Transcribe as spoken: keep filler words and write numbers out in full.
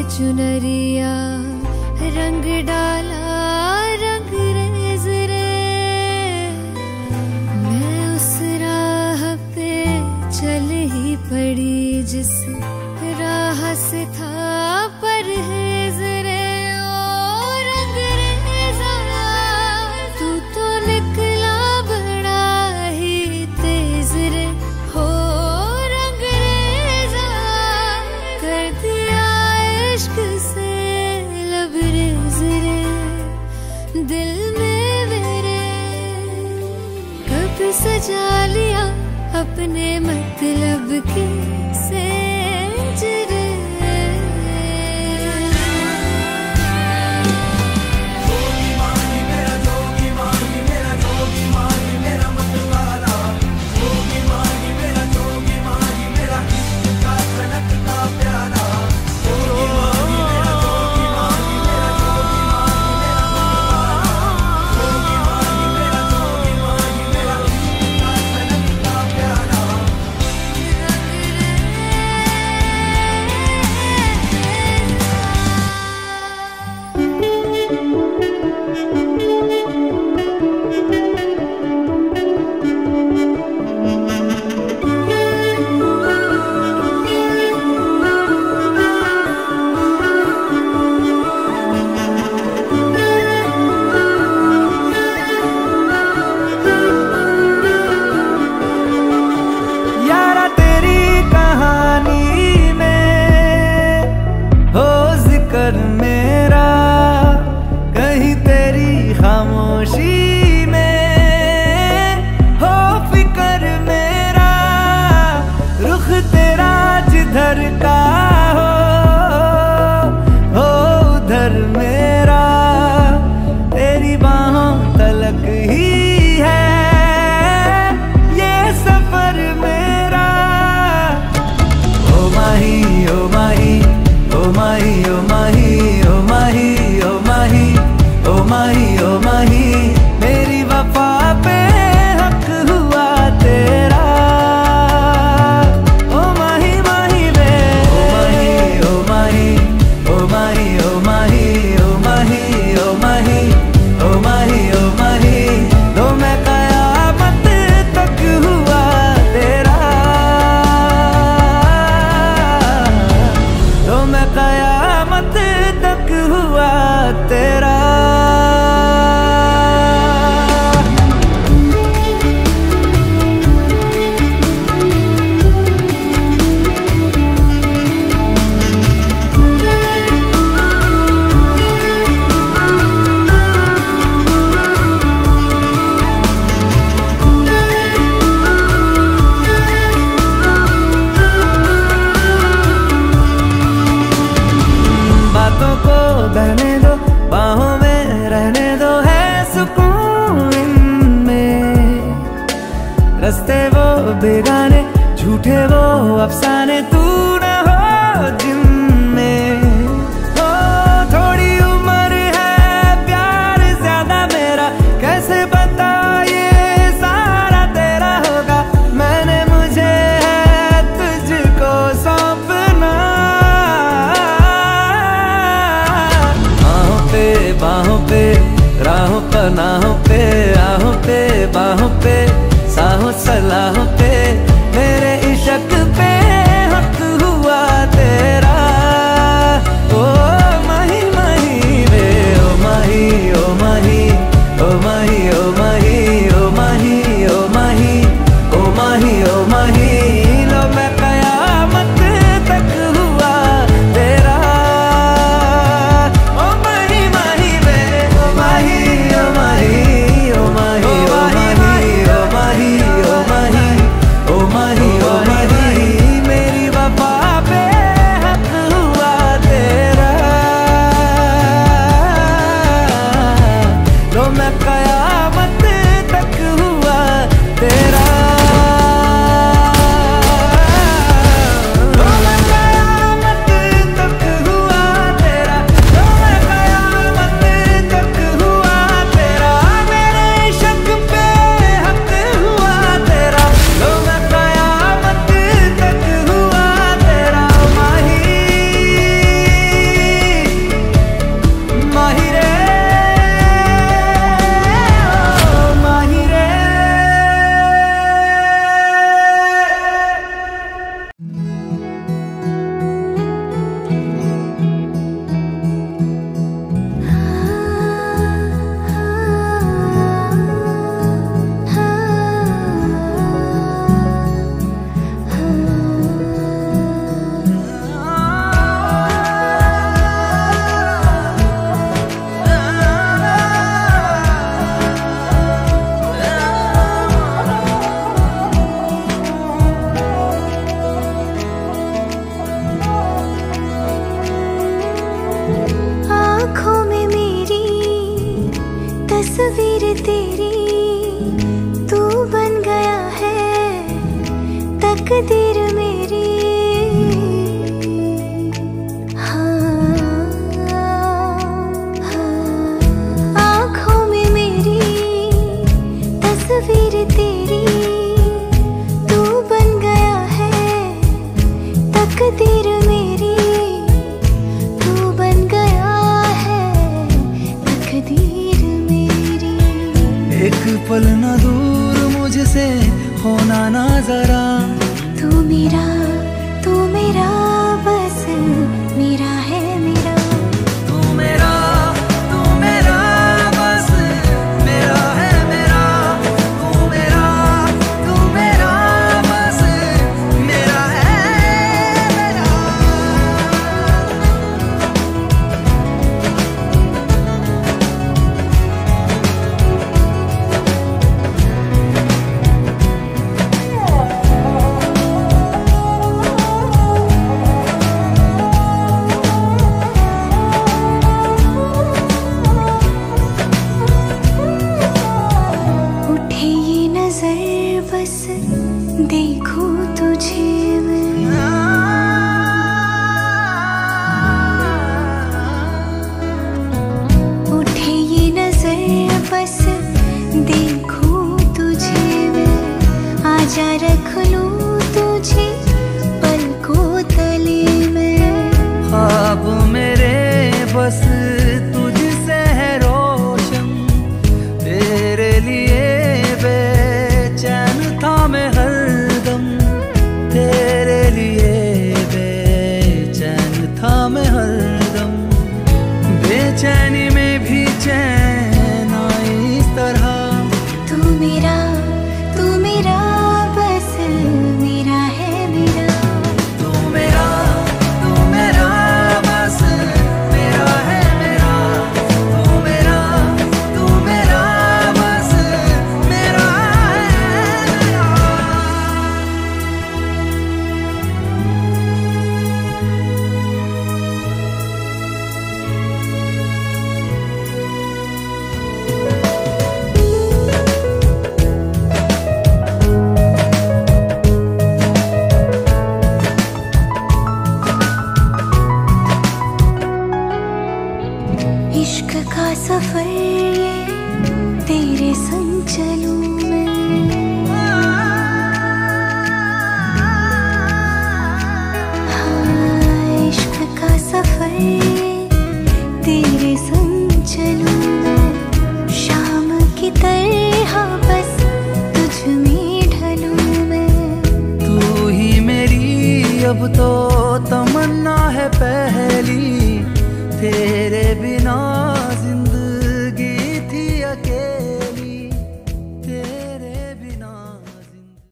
चुनरिया रंग डाला रंग रेज रे, मैं उस राह पे चल ही पड़ी जिस राह से था परहेज रे। ओ रंग रेजा तू तो निकला बड़ा ही तेज रे, हो रंग रेजा कर दिया इश्क से लबरेज रे। दिल में मेरे कब सजा लिया अपने मतलब की सेज रे। मेरा कहीं तेरी खामोशी में हो फिक्र मेरा, रुख तेरा जिधर का हो हो उधर मेरा, तेरी बाहों तलक ही है ये सफर मेरा। ओ माही ओ माही ओ माही ओ माही ओ माही ओ माही ओ माही ओ माही, मेरी वफा पे हक हुआ तेरा। ओ माही माही वे ओ माही ओ माही ओ माही ओ माही ओ माही ओ माही ओ माही, तो मैं कयामत तक हुआ तेरा, तो मैं कयामत तक हुआ तेरा। बातों को बहने दो, बाहों में रहने दो, है सुकून इनमें। रस्ते वो बेगाने, झूठे वो अफसाने, तू न हो जिनमें। ओ थोड़ी उम्र है प्यार ज्यादा मेरा, कैसे बता ये सारा तेरा होगा। मैंने मुझे है तुझको सौंपना, बाहों पे राहों पनाहों पे आहों पे बाहों पे साहों सलाहों पे, मेरे इश्क पे हक हुआ तेरा। ओ माही माही वे ओ माही ओ माही ओ माही ओ माही ओ माही ओ माही ओ माही ओ माही, लो मैं कयामत तक हुआ तेरा। ओ माही माही वे ओ माही ओ माही ओ माही ओ माही ओ माही ओ माही आँखों में मेरी तस्वीर तेरी, तू बन गया है तकदीर मेरी। हाँ, हाँ, आँखों में मेरी तस्वीर तेरी, तू बन गया है तकदीर मेरी, तू बन गया है तकदीर मेरी। एक पल न दूर मुझसे होना ना जरा, तू मेरा तू मेरा बस मेरा है मेरा। तू मेरा तू मेरा बस मेरा है मेरा, तू मेरा तू मेरा बस मेरा है मेरा। उठे ये नजर बस देखूं तुझे मैं, उठे ये नजर बस देखूं तुझे मैं। आजा रख लूं तुझे पलकों तले में। ख्वाब मेरे बस तुझसे है रोशन, तेरे लिए बेचैन था मैं हरदम, तेरे लिए बेचैन था मैं हरदम। बेचैनी में भी चैन आई इस तरह, तू मेरा तू मेरा बस मेरा है मेरा। तू मेरा तू मेरा बस मेरा है मेरा, तू मेरा तू मेरा बस मेरा है मेरा। इश्क का सफर ये तेरे संग चलूं मैं। हाँ, इश्क का सफर ये तेरे संग चलूं मैं। शाम की तरह बस तुझ में ढलूं मैं। तू ही मेरी अब तो तमन्ना है पहली, तेरे बिना